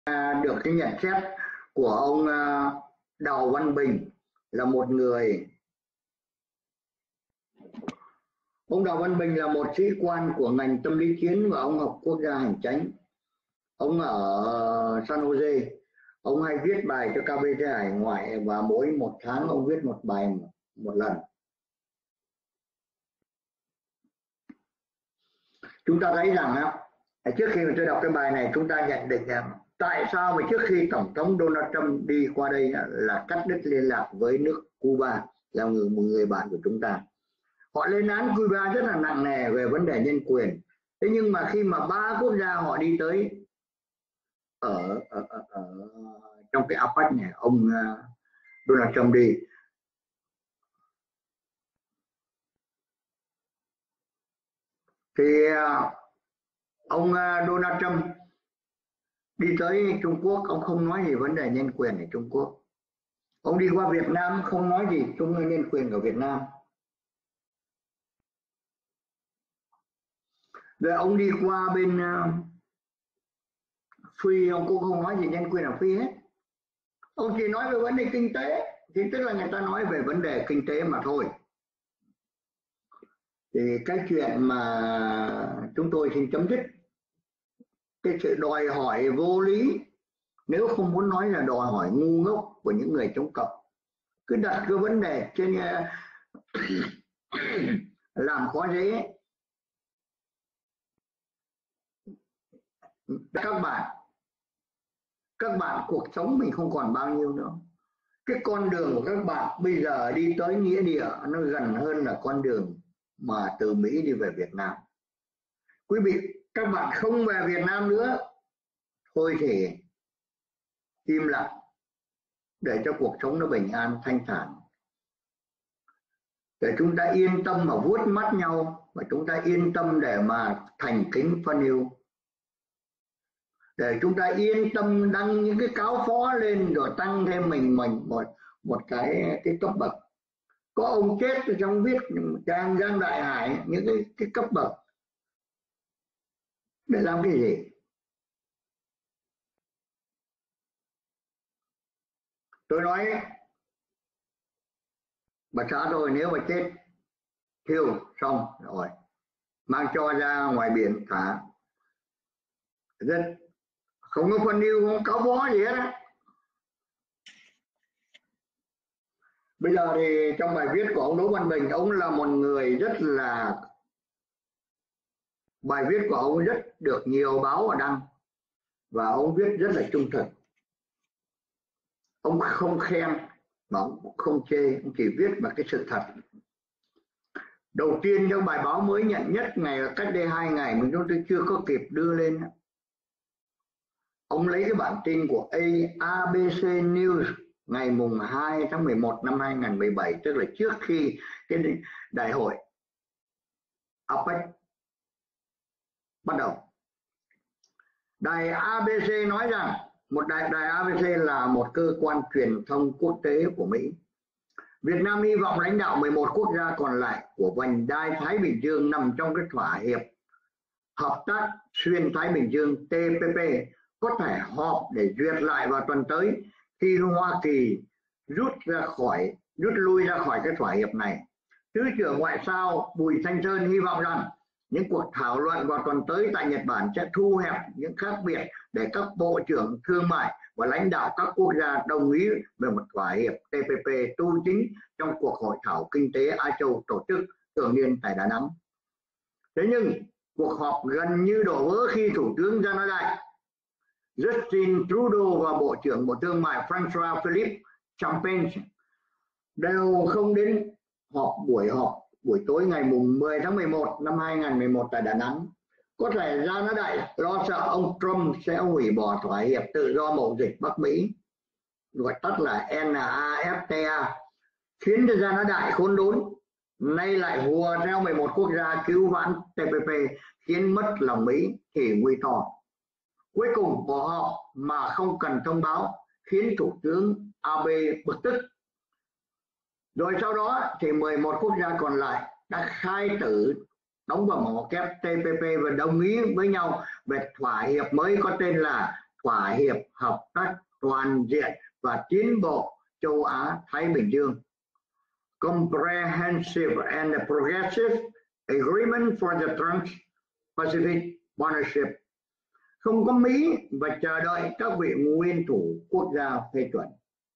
được cái nhận xét của ông Đào Văn Bình là một người. Ông Đào Văn Bình là một sĩ quan của ngành tâm lý chiến và ông học quốc gia hành chánh. Ông ở San Jose. Ông hay viết bài cho KBT Hải Ngoại và mỗi một tháng ông viết một bài một lần. Chúng ta thấy rằng trước khi tôi đọc cái bài này, chúng ta nhận định rằng tại sao mà trước khi Tổng thống Donald Trump đi qua đây là cắt đứt liên lạc với nước Cuba, là một người bạn của chúng ta. Họ lên án Cuba rất là nặng nề về vấn đề nhân quyền. Thế nhưng mà khi mà 3 quốc gia họ đi tới ở trong cái APEC này, ông Donald Trump đi, thì ông Donald Trump đi tới Trung Quốc, ông không nói gì vấn đề nhân quyền ở Trung Quốc. Ông đi qua Việt Nam không nói gì chung nhân quyền của Việt Nam. Rồi ông đi qua bên Phi, ông cũng không nói gì nhân quyền ở Phi hết. Ông chỉ nói về vấn đề kinh tế, thì tức là người ta nói về vấn đề kinh tế mà thôi. Thì cái chuyện mà chúng tôi xin chấm dứt cái sự đòi hỏi vô lý, nếu không muốn nói là đòi hỏi ngu ngốc của những người chống cộng, cứ đặt cái vấn đề trên làm khó dễ các bạn. Cuộc sống mình không còn bao nhiêu nữa. Cái con đường của các bạn bây giờ đi tới nghĩa địa nó gần hơn là con đường mà từ Mỹ đi về Việt Nam. Quý vị, các bạn không về Việt Nam nữa, thôi thì im lặng để cho cuộc sống nó bình an thanh thản, để chúng ta yên tâm mà vuốt mắt nhau, và chúng ta yên tâm để mà thành kính phân yêu, để chúng ta yên tâm đăng những cái cáo phó lên rồi tăng thêm mình một cái cấp bậc. Có ông chết trong viết trang Giang Đại Hải những cái cấp bậc để làm cái gì? Tôi nói bà xã rồi, nếu mà chết thiêu xong rồi mang cho ra ngoài biển thả, rất không có phân yêu, không cáo bó gì hết. Bây giờ thì trong bài viết của ông Đỗ Văn Bình, ông là một người rất là, bài viết của ông rất được nhiều báo và đăng, và ông viết rất là trung thực. Ông không khen mà ông cũng không chê, ông chỉ viết bằng cái sự thật. Đầu tiên trong bài báo mới nhận nhất ngày là cách đây 2 ngày mình chúng tôi chưa có kịp đưa lên. Ông lấy cái bản tin của ABC News ngày mùng 2 tháng 11 năm 2017, tức là trước khi cái đại hội APEC bắt đầu. Đài ABC nói rằng đài ABC là một cơ quan truyền thông quốc tế của Mỹ. Việt Nam hy vọng lãnh đạo 11 quốc gia còn lại của vành đai Thái Bình Dương nằm trong cái thỏa hiệp hợp tác xuyên Thái Bình Dương TPP có thể họp để duyệt lại vào tuần tới, khi Hoa Kỳ rút lui ra khỏi cái thỏa hiệp này. Thứ trưởng Ngoại giao Bùi Thanh Sơn hy vọng rằng những cuộc thảo luận vào tuần tới tại Nhật Bản sẽ thu hẹp những khác biệt để các bộ trưởng thương mại và lãnh đạo các quốc gia đồng ý về một thỏa hiệp TPP tu chính trong cuộc hội thảo kinh tế Á Châu tổ chức thường niên tại Đà Nẵng. Thế nhưng cuộc họp gần như đổ vỡ khi Thủ tướng Canada Justin Trudeau và Bộ trưởng Bộ Thương mại François Philippe Champagne đều không đến buổi họp buổi tối ngày mùng 10 tháng 11 năm 2011 tại Đà Nẵng. Có thể Canada lo sợ ông Trump sẽ hủy bỏ thỏa hiệp tự do mậu dịch Bắc Mỹ, gọi tắt là NAFTA, khiến cho Canada khốn đốn, nay lại hùa theo 11 quốc gia cứu vãn TPP, khiến mất lòng Mỹ thì nguy to. Cuối cùng bỏ họp mà không cần thông báo, khiến Thủ tướng Abe bực tức. Rồi sau đó thì 11 quốc gia còn lại đã khai tử đóng vào mỏ kép TPP và đồng ý với nhau về thỏa hiệp mới có tên là thỏa hiệp hợp tác toàn diện và tiến bộ châu Á Thái Bình Dương. Comprehensive and Progressive Agreement for the Trans-Pacific Partnership. Không có Mỹ và chờ đợi các vị nguyên thủ quốc gia phê chuẩn.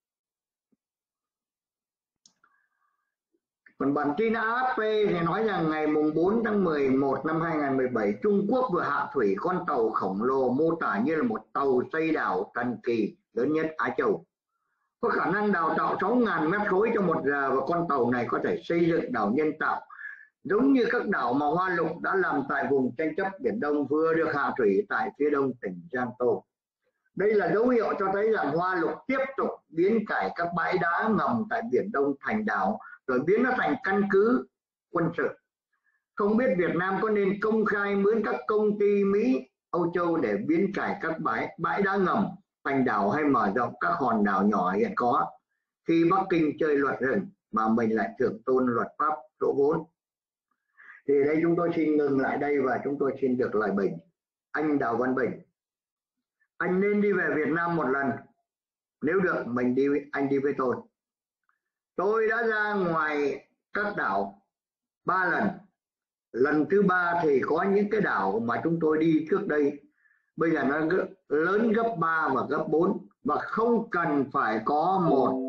Còn bản tin AFP thì nói rằng ngày 4 tháng 11 năm 2017, Trung Quốc vừa hạ thủy con tàu khổng lồ mô tả như là một tàu xây đảo thần kỳ lớn nhất Á Châu. Có khả năng đào tạo 6.000 mét khối trong 1 giờ và con tàu này có thể xây dựng đảo nhân tạo giống như các đảo mà Hoa Lục đã làm tại vùng tranh chấp Biển Đông vừa được hạ thủy tại phía đông tỉnh Giang Tô. Đây là dấu hiệu cho thấy rằng Hoa Lục tiếp tục biến cải các bãi đá ngầm tại Biển Đông thành đảo rồi biến nó thành căn cứ quân sự. Không biết Việt Nam có nên công khai mướn các công ty Mỹ, Âu Châu để biến cải các bãi đá ngầm thành đảo hay mở rộng các hòn đảo nhỏ hiện có, khi Bắc Kinh chơi luật rừng mà mình lại thượng tôn luật pháp số 4. Thì đây chúng tôi xin ngừng lại đây và chúng tôi xin được lời bình. Anh Đào Văn Bình, anh nên đi về Việt Nam một lần, nếu được anh đi với tôi. Tôi đã ra ngoài các đảo 3 lần. Lần thứ 3 thì có những cái đảo mà chúng tôi đi trước đây bây giờ nó lớn gấp 3 và gấp 4 và không cần phải có một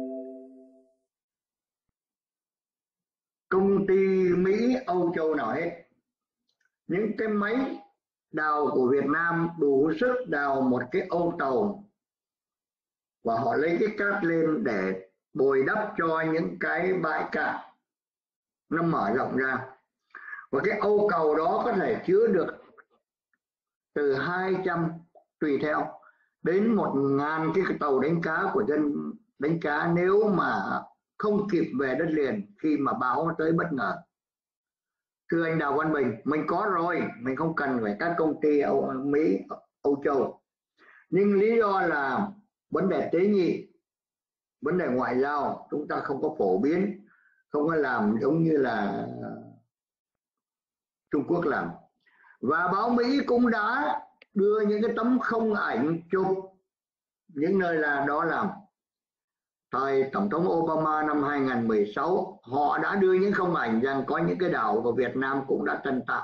công ty Mỹ, Âu Châu nào hết. Những cái máy đào của Việt Nam đủ sức đào một cái ô tàu và họ lấy cái cát lên để bồi đắp cho những cái bãi cạn nó mở rộng ra, và cái ô cầu đó có thể chứa được từ 200 tùy theo đến 1.000 cái tàu đánh cá của dân đánh cá nếu mà không kịp về đất liền khi mà bão tới bất ngờ. Thưa anh Đào Văn Bình, mình có rồi, mình không cần phải các công ty Mỹ, Âu Châu. Nhưng lý do là vấn đề tế nhị, vấn đề ngoại giao chúng ta không có phổ biến, không có làm giống như là Trung Quốc làm. Và báo Mỹ cũng đã đưa những cái tấm không ảnh chụp những nơi là đó làm. Thời Tổng thống Obama năm 2016, họ đã đưa những không ảnh rằng có những cái đảo của Việt Nam cũng đã tân tạo.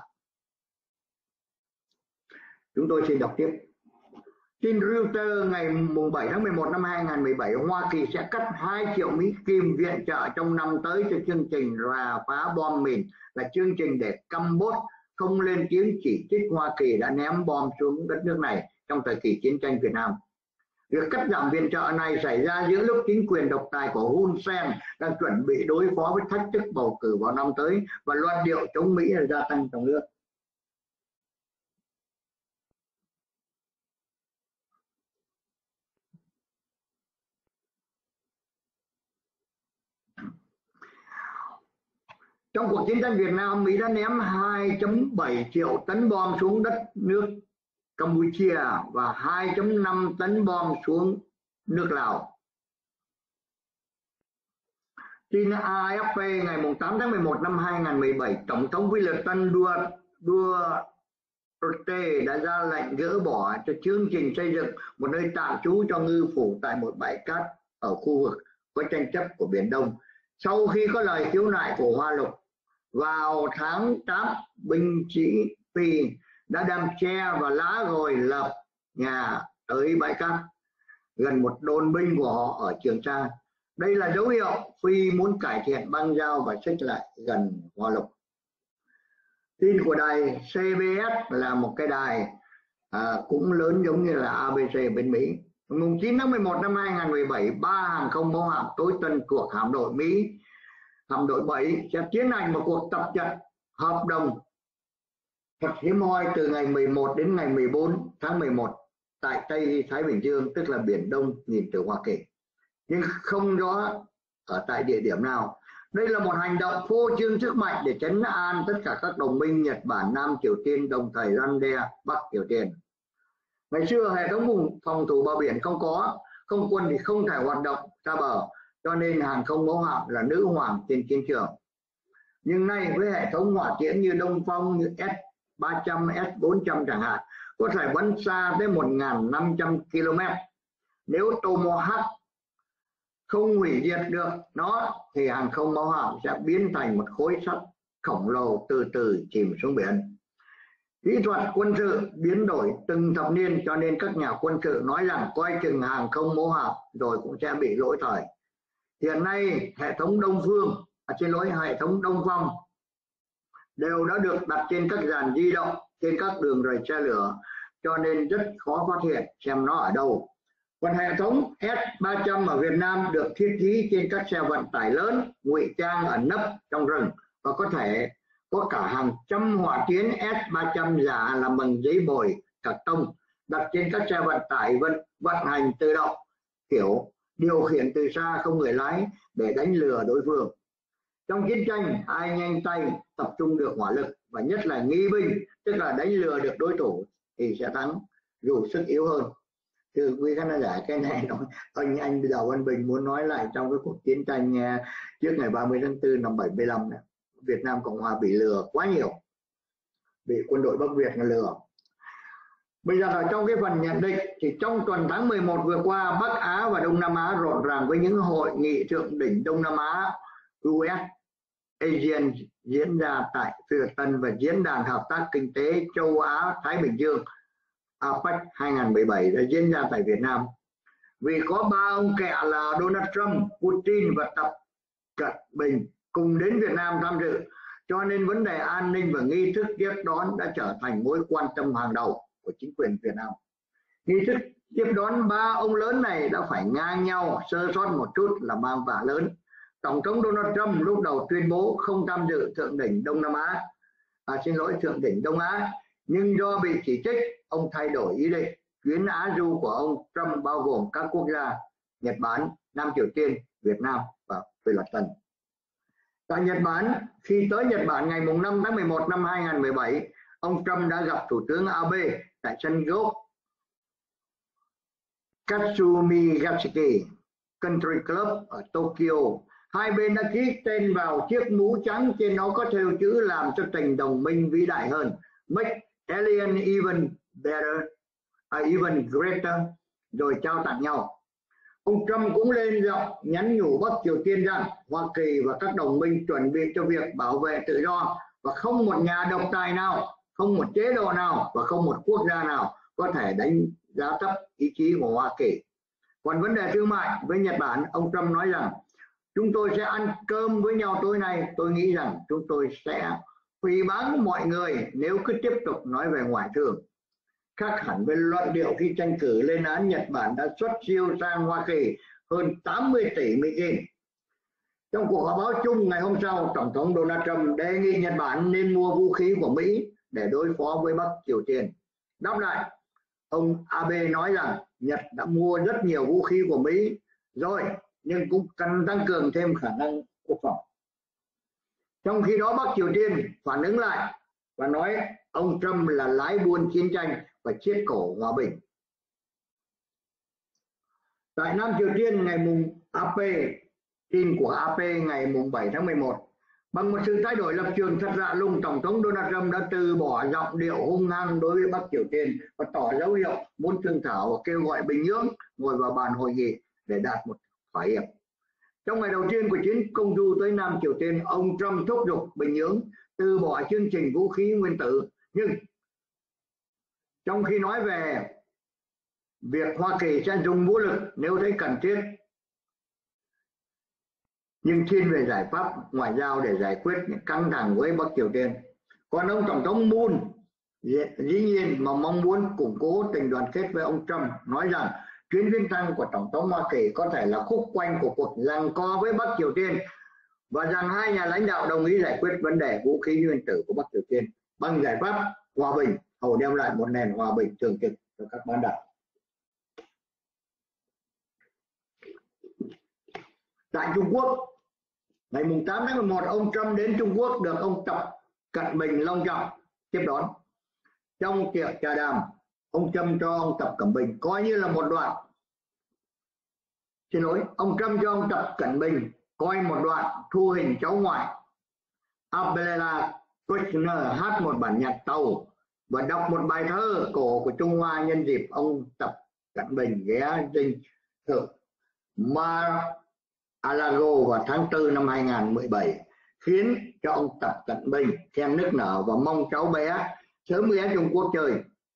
Chúng tôi xin đọc tiếp. Tin Reuters ngày 7 tháng 11 năm 2017, Hoa Kỳ sẽ cắt 2 triệu Mỹ Kim viện trợ trong năm tới cho chương trình rà phá bom mìn, là chương trình để Campuchia không lên tiếng chỉ trích Hoa Kỳ đã ném bom xuống đất nước này trong thời kỳ chiến tranh Việt Nam. Việc cắt giảm viện trợ này xảy ra giữa lúc chính quyền độc tài của Hun Sen đang chuẩn bị đối phó với thách thức bầu cử vào năm tới và loạt điệu chống Mỹ gia tăng trong nước. Trong cuộc chiến tranh Việt Nam, Mỹ đã ném 2.7 triệu tấn bom xuống đất nước Campuchia và 2.5 tấn bom xuống nước Lào. Tin AFP ngày 8 tháng 11 năm 2017, Tổng thống Wellington Duterte đã ra lệnh gỡ bỏ cho chương trình xây dựng một nơi tạm trú cho ngư phủ tại một bãi cát ở khu vực có tranh chấp của Biển Đông. Sau khi có lời khiếu nại của Hoa Lục, vào tháng 8, binh sĩ Phi đã đem tre và lá gồi lập nhà tới bãi cát gần một đồn binh của họ ở Trường Sa. Đây là dấu hiệu Phi muốn cải thiện băng giao và xích lại gần Hoa Lục. Tin của đài CBS là một cái đài cũng lớn giống như là ABC bên Mỹ. Ngày 9 tháng 11 năm 2017, 3 hàng không mẫu hạm tối tân thuộc hạm đội Mỹ, hạm đội 7 sẽ tiến hành một cuộc tập trận hợp đồng thật hiếm hoi từ ngày 11 đến ngày 14 tháng 11 tại Tây Thái Bình Dương, tức là Biển Đông nhìn từ Hoa Kỳ, nhưng không rõ ở tại địa điểm nào. Đây là một hành động phô trương sức mạnh để trấn an tất cả các đồng minh Nhật Bản, Nam Triều Tiên, đồng thời răn đe Bắc Triều Tiên. Ngày xưa hệ thống phòng thủ bờ biển không có, không quân thì không thể hoạt động ra bờ, cho nên hàng không mẫu hạm là nữ hoàng trên chiến trường. Nhưng nay với hệ thống hỏa tiễn như Đông Phong, như S-300, S-400 chẳng hạn, có thể bắn xa tới 1.500 km. Nếu Tomahawk không hủy diệt được nó thì hàng không mẫu hạm sẽ biến thành một khối sắt khổng lồ từ từ chìm xuống biển. Kỹ thuật quân sự biến đổi từng thập niên, cho nên các nhà quân sự nói rằng coi chừng hàng không mẫu hạm rồi cũng sẽ bị lỗi thời. Hiện nay hệ thống hệ thống Đông Phong đều đã được đặt trên các dàn di động, trên các đường ray xe lửa, cho nên rất khó phát hiện xem nó ở đâu. Còn hệ thống S-300 ở Việt Nam được thiết trí trên các xe vận tải lớn, ngụy trang ẩn nấp trong rừng, và có thể có cả hàng trăm hỏa tiến S-300 giả làm bằng giấy bồi cạc tông đặt trên các xe vận tải vận hành tự động, kiểu điều khiển từ xa không người lái để đánh lừa đối phương. Trong chiến tranh, ai nhanh tay tập trung được hỏa lực và nhất là nghi binh, tức là đánh lừa được đối thủ thì sẽ thắng dù sức yếu hơn. Thưa quý khán giả, cái này anh Đào Văn Bình muốn nói lại trong cái cuộc chiến tranh trước ngày 30 tháng 4 năm 75 này, Việt Nam Cộng Hòa bị lừa quá nhiều, bị quân đội Bắc Việt lừa. Bây giờ là trong cái phần nhận định thì trong tuần tháng 11 vừa qua, Bắc Á và Đông Nam Á rộn ràng với những hội nghị thượng đỉnh Đông Nam Á US ASEAN diễn ra tại Phi Luật Tân và Diễn đàn Hợp tác Kinh tế Châu Á Thái Bình Dương APEC 2017 đã diễn ra tại Việt Nam. Vì có ba ông kẹ là Donald Trump, Putin và Tập Cận Bình cùng đến Việt Nam tham dự, cho nên vấn đề an ninh và nghi thức tiếp đón đã trở thành mối quan tâm hàng đầu của chính quyền Việt Nam. Nghi thức tiếp đón ba ông lớn này đã phải ngang nhau, sơ sót một chút là mang vạ lớn. Tổng thống Donald Trump lúc đầu tuyên bố không tham dự thượng đỉnh Đông Nam Á, thượng đỉnh Đông Á, nhưng do bị chỉ trích, ông thay đổi ý định. Chuyến Á du của ông Trump bao gồm các quốc gia Nhật Bản, Nam Triều Tiên, Việt Nam và Phi Luật Tân. Tại Nhật Bản, khi tới Nhật Bản ngày 5 tháng 11 năm 2017, ông Trump đã gặp Thủ tướng Abe tại sân golf Katsumi-Gashiki Country Club ở Tokyo. Hai bên đã ký tên vào chiếc mũ trắng, trên nó có thêu chữ làm cho tình đồng minh vĩ đại hơn, Make Alliance Even Greater, rồi trao tặng nhau. Ông Trump cũng lên giọng nhắn nhủ Bắc Triều Tiên rằng Hoa Kỳ và các đồng minh chuẩn bị cho việc bảo vệ tự do, và không một nhà độc tài nào, không một chế độ nào và không một quốc gia nào có thể đánh giá thấp ý chí của Hoa Kỳ. Còn vấn đề thương mại với Nhật Bản, ông Trump nói rằng chúng tôi sẽ ăn cơm với nhau tối nay. Tôi nghĩ rằng chúng tôi sẽ phỉ báng mọi người nếu cứ tiếp tục nói về ngoại thương. Khác hẳn với luận điệu khi tranh cử lên án, Nhật Bản đã xuất siêu sang Hoa Kỳ hơn 80 tỷ Mỹ Kim. Trong cuộc họp báo chung ngày hôm sau, Tổng thống Donald Trump đề nghị Nhật Bản nên mua vũ khí của Mỹ để đối phó với Bắc Triều Tiên. Đáp lại, ông Abe nói rằng Nhật đã mua rất nhiều vũ khí của Mỹ rồi, nhưng cũng cần tăng cường thêm khả năng quốc phòng. Trong khi đó, Bắc Triều Tiên phản ứng lại và nói ông Trump là lái buôn chiến tranh và chiết cổ hòa bình. Tại Nam Triều Tiên, tin của AP ngày 7 tháng 11, bằng một sự thay đổi lập trường thật lạ lùng, Tổng thống Donald Trump đã từ bỏ giọng điệu hung hăng đối với Bắc Triều Tiên và tỏ dấu hiệu muốn thương thảo và kêu gọi Bình Nhưỡng ngồi vào bàn hội nghị để đạt một thỏa hiệp. Trong ngày đầu tiên của chuyến công du tới Nam Triều Tiên, ông Trump thúc giục Bình Nhưỡng từ bỏ chương trình vũ khí nguyên tử, nhưng trong khi nói về việc Hoa Kỳ sẽ dùng vũ lực nếu thấy cần thiết, nhưng thiên về giải pháp ngoại giao để giải quyết những căng thẳng với Bắc Triều Tiên. Còn ông Tổng thống Moon dĩ nhiên mà mong muốn củng cố tình đoàn kết với ông Trump, nói rằng chuyến viếng thăm của Tổng thống Hoa Kỳ có thể là khúc quanh của cuộc giằng co với Bắc Triều Tiên, và rằng hai nhà lãnh đạo đồng ý giải quyết vấn đề vũ khí nguyên tử của Bắc Triều Tiên bằng giải pháp hòa bình, hầu đem lại một nền hòa bình thường trực cho các bán đảo. Tại Trung Quốc, ngày 8 tháng 11, ông Trump đến Trung Quốc được ông Tập Cận Bình long trọng tiếp đón. Trong tiệc trà đàm, ông Trump cho ông Tập Cận Bình coi như là một đoạn. Ông Trump cho ông Tập Cận Bình coi một đoạn thu hình cháu ngoại Abela Kushner hát một bản nhạc Tàu và đọc một bài thơ cổ của Trung Hoa nhân dịp ông Tập Cận Bình ghé dinh thự Mar-a-Lago vào tháng 4 năm 2017, khiến cho ông Tập Cận Bình khen nức nở và mong cháu bé sớm ghé Trung Quốc chơi.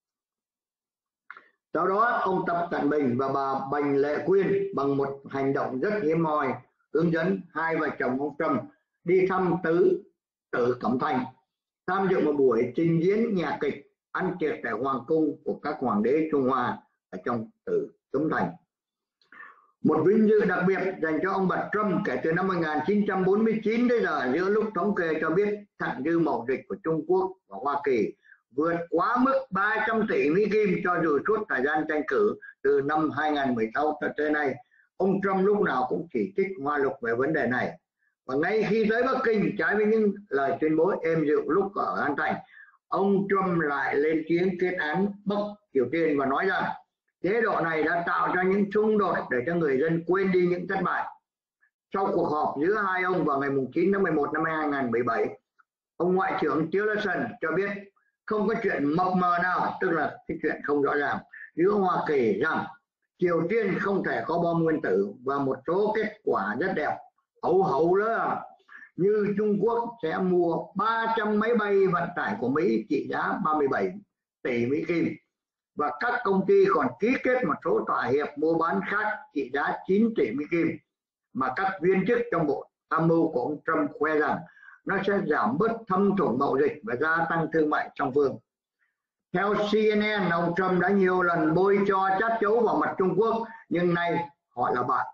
Sau đó ông Tập Cận Bình và bà Bành Lệ Quyên bằng một hành động rất hiếm hoi hướng dẫn hai vợ chồng ông Trump đi thăm Tử Cẩm Thành, tham dự một buổi trình diễn nhạc kịch ăn tiệc tại hoàng cung của các hoàng đế Trung Hoa ở trong Tử Cẩm Thành. Một vinh dự đặc biệt dành cho ông bà Trump kể từ năm 1949 đến giờ, giữa lúc thống kê cho biết thặng dư mậu dịch của Trung Quốc và Hoa Kỳ vượt quá mức 300 tỷ Mỹ Kim, cho dù suốt thời gian tranh cử từ năm 2016 cho tới nay, ông Trump lúc nào cũng chỉ trích Hoa Lục về vấn đề này. Và ngay khi tới Bắc Kinh, trái với những lời tuyên bố êm dịu lúc ở An Thành, ông Trump lại lên tiếng kết án Bắc Triều Tiên và nói rằng chế độ này đã tạo ra những xung đột để cho người dân quên đi những thất bại. Sau cuộc họp giữa hai ông vào ngày 9 tháng 11 năm 2017, ông Ngoại trưởng Tillerson cho biết không có chuyện mập mờ nào, tức là cái chuyện không rõ ràng, giữa Hoa Kỳ rằng Triều Tiên không thể có bom nguyên tử, và một số kết quả rất đẹp hậu đó, như Trung Quốc sẽ mua 300 máy bay vận tải của Mỹ trị giá 37 tỷ Mỹ Kim, và các công ty còn ký kết một số thỏa hiệp mua bán khác trị giá 9 tỷ Mỹ Kim mà các viên chức trong bộ tham mưu của ông Trump khoe rằng nó sẽ giảm bớt thâm thủng mậu dịch và gia tăng thương mại song phương. Theo CNN, ông Trump đã nhiều lần bôi cho chát chấu vào mặt Trung Quốc, nhưng nay họ là bạn.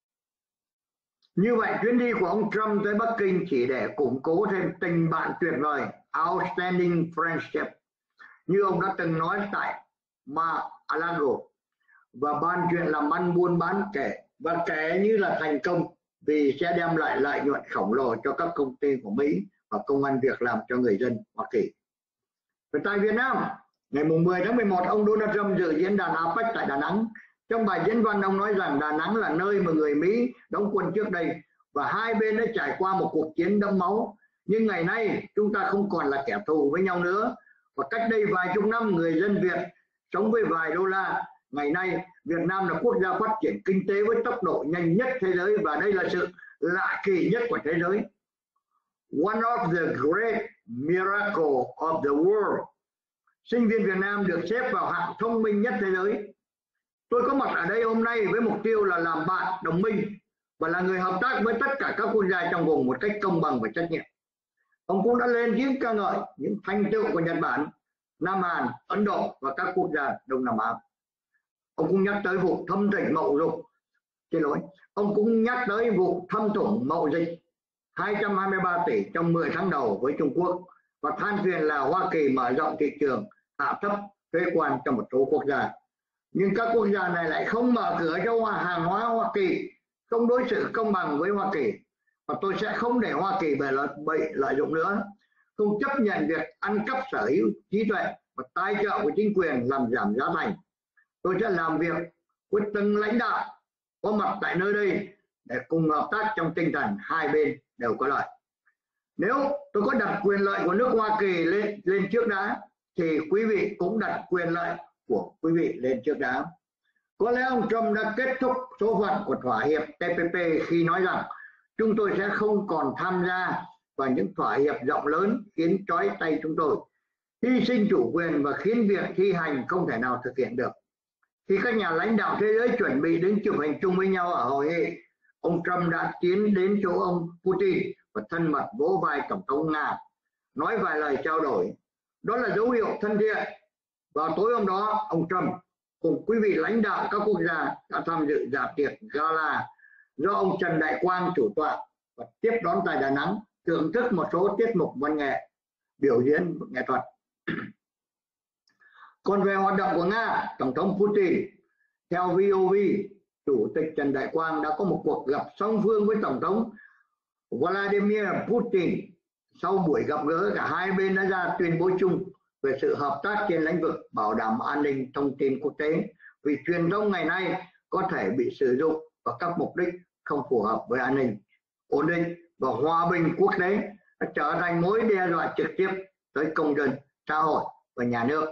Như vậy, chuyến đi của ông Trump tới Bắc Kinh chỉ để củng cố thêm tình bạn tuyệt vời, outstanding friendship, như ông đã từng nói tại Mar-a-Lago, và ban chuyện làm ăn buôn bán kể như là thành công, vì sẽ đem lại lợi nhuận khổng lồ cho các công ty của Mỹ và công ăn việc làm cho người dân Hoa Kỳ. Và tại Việt Nam, ngày 10 tháng 11, ông Donald Trump dự diễn đàn APEC tại Đà Nẵng. Trong bài diễn văn, ông nói rằng Đà Nẵng là nơi mà người Mỹ đóng quân trước đây và hai bên đã trải qua một cuộc chiến đẫm máu. Nhưng ngày nay chúng ta không còn là kẻ thù với nhau nữa. Và cách đây vài chục năm, người dân Việt sống với vài đô la. Ngày nay Việt Nam là quốc gia phát triển kinh tế với tốc độ nhanh nhất thế giới, và đây là sự lạ kỳ nhất của thế giới. One of the great miracles of the world. Sinh viên Việt Nam được xếp vào hạng thông minh nhất thế giới. Tôi có mặt ở đây hôm nay với mục tiêu là làm bạn, đồng minh và là người hợp tác với tất cả các quốc gia trong vùng một cách công bằng và trách nhiệm. Ông cũng đã lên tiếng ca ngợi những thành tựu của Nhật Bản, Nam Hàn, Ấn Độ và các quốc gia Đông Nam Á. Ông cũng nhắc tới vụ thâm thủng mậu dịch 223 tỷ trong 10 tháng đầu với Trung Quốc, và than phiền là Hoa Kỳ mở rộng thị trường, hạ thấp thuế quan cho một số quốc gia. Nhưng các quốc gia này lại không mở cửa cho hàng hóa Hoa Kỳ, không đối xử công bằng với Hoa Kỳ. Và tôi sẽ không để Hoa Kỳ bị lợi dụng nữa, không chấp nhận việc ăn cắp sở hữu trí tuệ và tài trợ của chính quyền làm giảm giá thành. Tôi sẽ làm việc với từng lãnh đạo có mặt tại nơi đây để cùng hợp tác trong tinh thần hai bên đều có lợi. Nếu tôi có đặt quyền lợi của nước Hoa Kỳ lên trước đã, thì quý vị cũng đặt quyền lợi của quý vị lên trước đã. Có lẽ ông Trump đã kết thúc số phận của thỏa hiệp TPP khi nói rằng chúng tôi sẽ không còn tham gia vào những thỏa hiệp rộng lớn khiến trói tay chúng tôi, hy sinh chủ quyền và khiến việc thi hành không thể nào thực hiện được. Khi các nhà lãnh đạo thế giới chuẩn bị đến chụp hình chung với nhau ở hội nghị, ông Trump đã tiến đến chỗ ông Putin và thân mật vỗ vai Tổng thống Nga, nói vài lời trao đổi. Đó là dấu hiệu thân thiện. Vào tối hôm đó, ông Trump cùng quý vị lãnh đạo các quốc gia đã tham dự dạ tiệc gala do ông Trần Đại Quang chủ tọa và tiếp đón tại Đà Nẵng, thưởng thức một số tiết mục văn nghệ, biểu diễn nghệ thuật. Còn về hoạt động của Nga, Tổng thống Putin, theo VOV, Chủ tịch Trần Đại Quang đã có một cuộc gặp song phương với Tổng thống Vladimir Putin. Sau buổi gặp gỡ, cả hai bên đã ra tuyên bố chung về sự hợp tác trên lĩnh vực bảo đảm an ninh thông tin quốc tế, vì truyền thông ngày nay có thể bị sử dụng vào các mục đích không phù hợp với an ninh, ổn định và hòa bình quốc tế, đã trở thành mối đe dọa trực tiếp tới công dân, xã hội và nhà nước.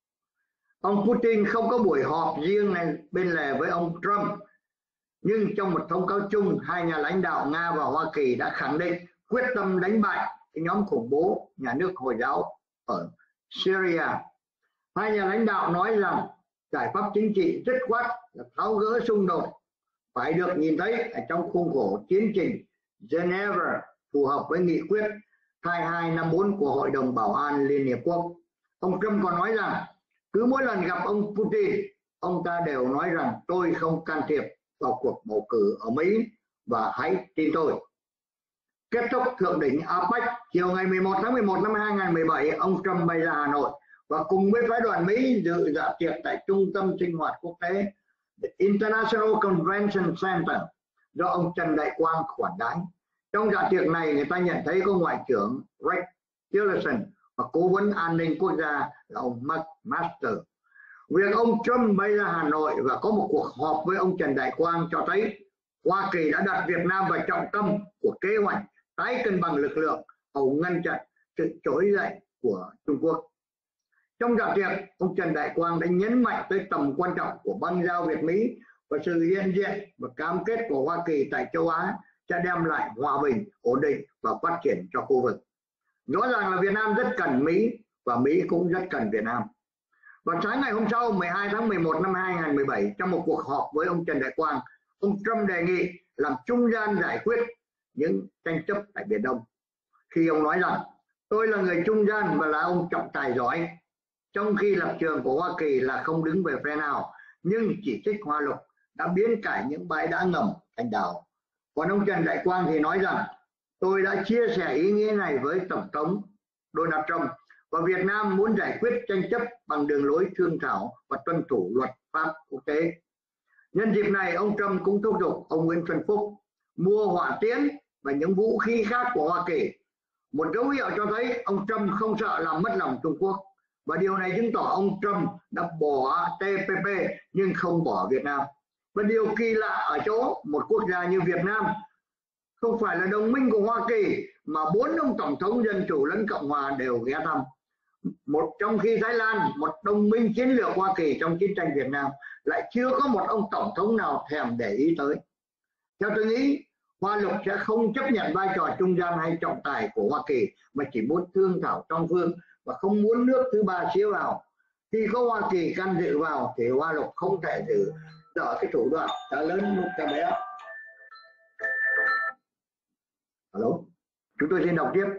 Ông Putin không có buổi họp riêng này bên lề với ông Trump, nhưng trong một thông cáo chung, hai nhà lãnh đạo Nga và Hoa Kỳ đã khẳng định quyết tâm đánh bại cái nhóm khủng bố nhà nước Hồi giáo ở Syria. Hai nhà lãnh đạo nói rằng giải pháp chính trị dứt khoát là tháo gỡ xung đột phải được nhìn thấy ở trong khuôn khổ tiến trình Geneva phù hợp với nghị quyết 2254 của Hội đồng Bảo an Liên Hiệp Quốc. Ông Trump còn nói rằng cứ mỗi lần gặp ông Putin, ông ta đều nói rằng tôi không can thiệp vào cuộc bầu cử ở Mỹ và hãy tin tôi. Kết thúc thượng đỉnh APEC, chiều ngày 11 tháng 11 năm 2017, ông Trump bay ra Hà Nội và cùng với phái đoàn Mỹ dự dạ tiệc tại Trung tâm Sinh hoạt Quốc tế The International Convention Center do ông Trần Đại Quang khoản đãi. Trong dạ tiệc này, người ta nhận thấy có Ngoại trưởng Rex Tillerson và Cố vấn An ninh Quốc gia là ông Mark Master. Việc ông Trump bay ra Hà Nội và có một cuộc họp với ông Trần Đại Quang cho thấy Hoa Kỳ đã đặt Việt Nam vào trọng tâm của kế hoạch tái cân bằng lực lượng hầu ngăn chặn sự trỗi dậy của Trung Quốc. Trong dạ tiệc, ông Trần Đại Quang đã nhấn mạnh tới tầm quan trọng của băng giao Việt Mỹ và sự hiện diện và cam kết của Hoa Kỳ tại châu Á sẽ đem lại hòa bình, ổn định và phát triển cho khu vực. Rõ ràng là Việt Nam rất cần Mỹ và Mỹ cũng rất cần Việt Nam. Vào sáng ngày hôm sau 12 tháng 11 năm 2017, trong một cuộc họp với ông Trần Đại Quang, ông Trump đề nghị làm trung gian giải quyết những tranh chấp tại Biển Đông. Khi ông nói rằng tôi là người trung gian và là ông trọng tài giỏi, trong khi lập trường của Hoa Kỳ là không đứng về phe nào, nhưng chỉ trích Hoa Lục đã biến cải những bãi đá ngầm thành đảo. Còn ông Trần Đại Quang thì nói rằng tôi đã chia sẻ ý nghĩa này với Tổng thống Donald Trump và Việt Nam muốn giải quyết tranh chấp bằng đường lối thương thảo và tuân thủ luật pháp quốc tế. Nhân dịp này, ông Trump cũng thúc giục ông Nguyễn Xuân Phúc mua hỏa tiễn và những vũ khí khác của Hoa Kỳ. Một dấu hiệu cho thấy ông Trump không sợ làm mất lòng Trung Quốc. Và điều này chứng tỏ ông Trump đã bỏ TPP nhưng không bỏ Việt Nam. Và điều kỳ lạ ở chỗ một quốc gia như Việt Nam không phải là đồng minh của Hoa Kỳ mà 4 ông tổng thống Dân Chủ lẫn Cộng Hòa đều ghé thăm. Trong khi Thái Lan, một đồng minh chiến lược Hoa Kỳ trong chiến tranh Việt Nam, lại chưa có một ông tổng thống nào thèm để ý tới. Theo tôi nghĩ, Hoa Lục sẽ không chấp nhận vai trò trung gian hay trọng tài của Hoa Kỳ mà chỉ muốn thương thảo song phương và không muốn nước thứ ba xía vào. Khi có Hoa Kỳ can dự vào thì Hoa Lục không thể dở cái thủ đoạn đã lớn một cái bé. Alo, chúng tôi xin đọc tiếp.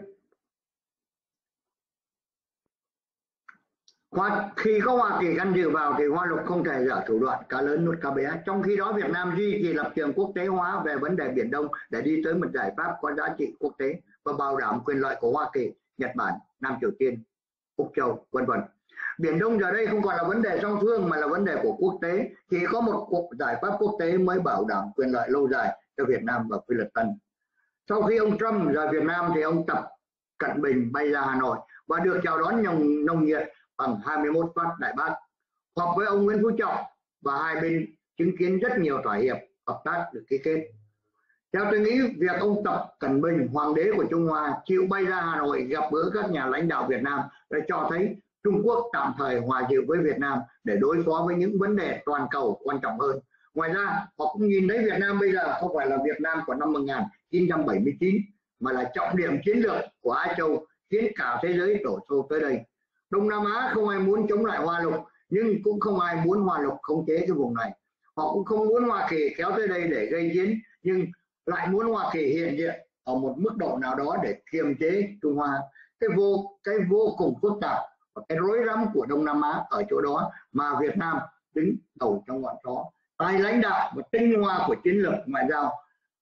Khi có Hoa Kỳ can dự vào thì Hoa Lục không thể dở thủ đoạn cá lớn nuốt cá bé. Trong khi đó, Việt Nam duy trì lập trường quốc tế hóa về vấn đề Biển Đông để đi tới một giải pháp có giá trị quốc tế và bảo đảm quyền lợi của Hoa Kỳ, Nhật Bản, Nam Triều Tiên, Úc Châu, vân vân. Biển Đông giờ đây không còn là vấn đề song phương mà là vấn đề của quốc tế. Chỉ có một cuộc giải pháp quốc tế mới bảo đảm quyền lợi lâu dài cho Việt Nam và Phi Luật Tân. Sau khi ông Trump rời Việt Nam thì ông Tập Cận Bình bay ra Hà Nội và được chào đón nồng nhiệt bằng 21 phát đại bác. Họp với ông Nguyễn Phú Trọng và hai bên chứng kiến rất nhiều thỏa hiệp hợp tác được ký kết. Theo tôi nghĩ, việc ông Tập Cận Bình, Hoàng đế của Trung Hoa, chịu bay ra Hà Nội gặp gỡ các nhà lãnh đạo Việt Nam đã cho thấy Trung Quốc tạm thời hòa dịu với Việt Nam để đối phó với những vấn đề toàn cầu quan trọng hơn. Ngoài ra, họ cũng nhìn thấy Việt Nam bây giờ không phải là Việt Nam của năm 1979 mà là trọng điểm chiến lược của Á Châu, khiến cả thế giới đổ xô tới đây. Đông Nam Á không ai muốn chống lại Hoa Lục, nhưng cũng không ai muốn Hoa Lục khống chế cái vùng này. Họ cũng không muốn Hoa Kỳ kéo tới đây để gây chiến, nhưng lại muốn Hoa Kỳ hiện diện ở một mức độ nào đó để kiềm chế Trung Hoa. Cái vô cùng phức tạp và cái rối rắm của Đông Nam Á ở chỗ đó mà Việt Nam đứng đầu trong ngọn gió. Tài lãnh đạo và tinh hoa của chiến lược ngoại giao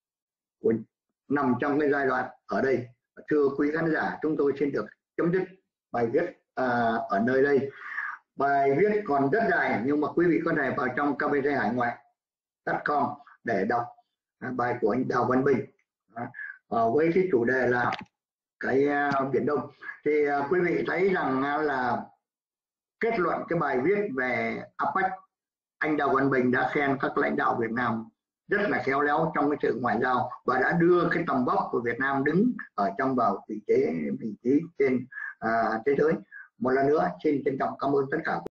nằm trong cái giai đoạn ở đây. Thưa quý khán giả, chúng tôi xin được chấm dứt bài viết ở nơi đây. Bài viết còn rất dài nhưng mà quý vị có thể vào trong kbthaingoại.com để đọc bài của anh Đào Văn Bình với cái chủ đề là cái Biển Đông. Thì quý vị thấy rằng là kết luận cái bài viết về APEC, anh Đào Văn Bình đã khen các lãnh đạo Việt Nam rất là khéo léo trong cái sự ngoại giao và đã đưa cái tầm vóc của Việt Nam đứng ở trong vào vị trí trên thế giới. Một lần nữa xin trân trọng cảm ơn tất cả